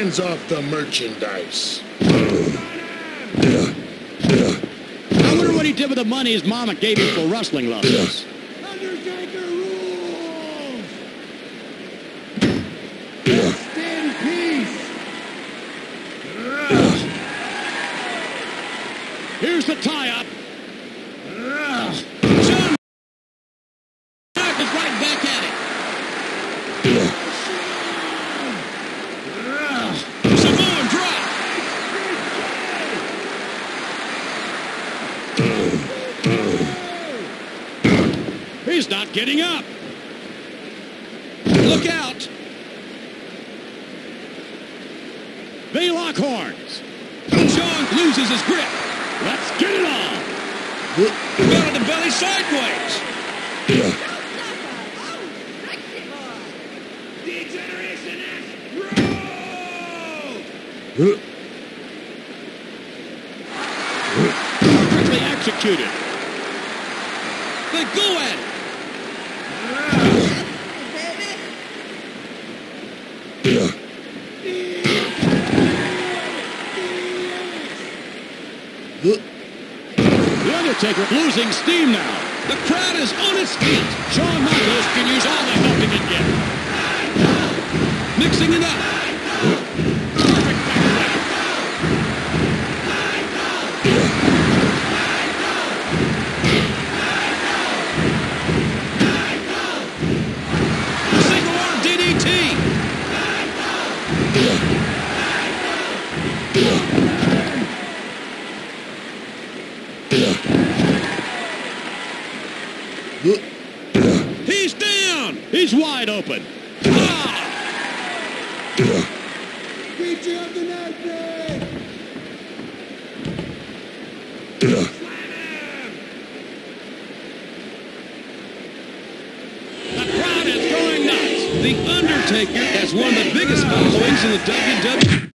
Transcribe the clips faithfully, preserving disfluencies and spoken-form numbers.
Hands off the merchandise. I wonder what he did with the money his mama gave him for wrestling lessons. Undertaker rules! Rest in peace! Here's the tie-up. John Mark is right back at it. Samoan drop. He's not getting up. Look out. They lock horns. Sean loses his grip. Let's get it on. Belly to belly sideways. Degeneration X. Roll! Quickly executed. They go at it. The Undertaker losing steam now. The crowd is on its feet. Shawn Michaels can use all the help he can get. Mixing it up. Perfect background. Single arm D D T. He's down. He's wide open. Ah! Creature of the nightmare! The crowd is going nuts. The Undertaker has one of the biggest followings in the W W E.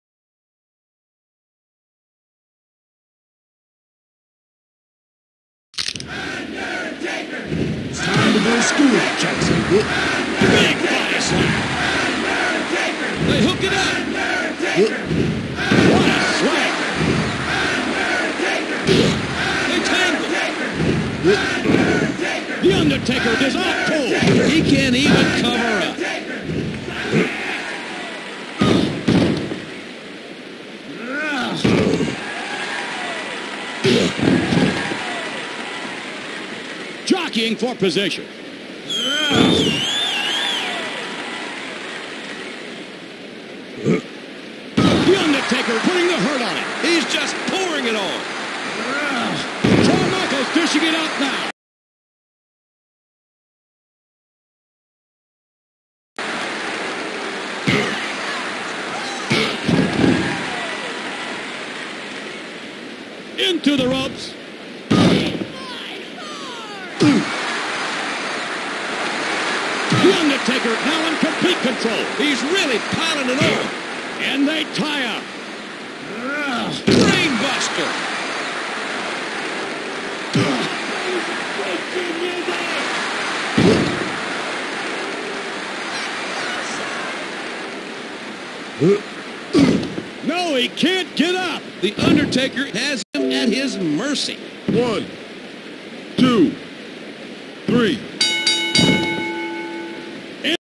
It's time to go to school, Jackson. Big body slam. They hook it up. What a swing. They tangle. The Undertaker does not pull. He can't even cover up. Jockeying for position. The Undertaker putting the hurt on it. He's just pouring it on. Shawn Michaels dishing it out now. Into the ropes. The Undertaker now in complete control. He's really piling it on. And they tie up. Brain buster. No, he can't get up. The Undertaker has him at his mercy. One, two, three.